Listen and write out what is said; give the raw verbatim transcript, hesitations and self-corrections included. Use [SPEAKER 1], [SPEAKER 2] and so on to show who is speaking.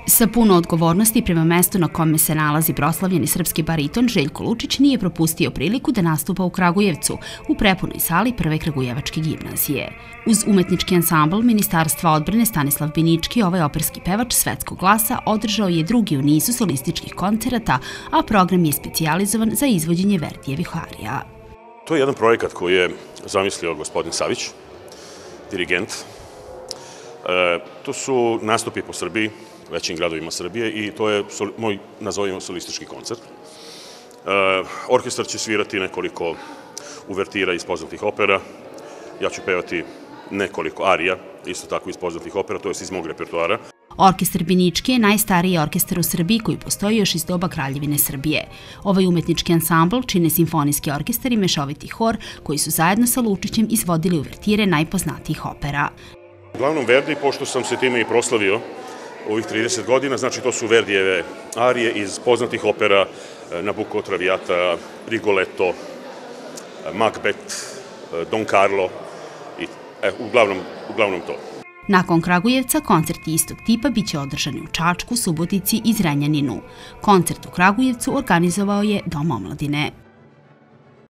[SPEAKER 1] Sa puno odgovornosti prema mestu na kome se nalazi proslavljeni srpski bariton, Željko Lučić nije propustio priliku da nastupa u Kragujevcu, u prepunoj sali Prve Kragujevačke gimnazije. Uz umetnički ansambl Ministarstva odbrane Stanislav Binički, ovaj operski pevač svetskog glasa održao je drugi u nizu solističkih koncerata, a program je specijalizovan za izvođenje Verdijevih arija.
[SPEAKER 2] To je jedan projekat koji je zamislio gospodin Savić, dirigent. To su nastupi po Srbiji, većim gradovima Srbije, i to je moj, nazovimo, solistički koncert. Orkestar će svirati nekoliko uvertira iz poznatih opera. Ja ću pevati nekoliko arija, isto tako iz poznatih opera, to je iz mog repertoara.
[SPEAKER 1] Orkestar Binički je najstariji orkestar u Srbiji koji postoji još iz doba Kraljevine Srbije. Ovaj umetnički ansambl čine simfonijski orkestar i mešoviti hor koji su zajedno sa Lučićem izvodili uvertire najpoznatijih opera.
[SPEAKER 2] Uglavnom Verdi, pošto sam se time i proslavio ovih trideset godina, znači to su Verdijeve arije iz poznatih opera Nabucco, Traviata, Rigoletto, Macbeth, Don Carlo i e, uglavnom, uglavnom to.
[SPEAKER 1] Nakon Kragujevca, koncerti istog tipa biće održani u Čačku, Subotici i Zrenjaninu. Koncert u Kragujevcu organizovao je Dom omladine.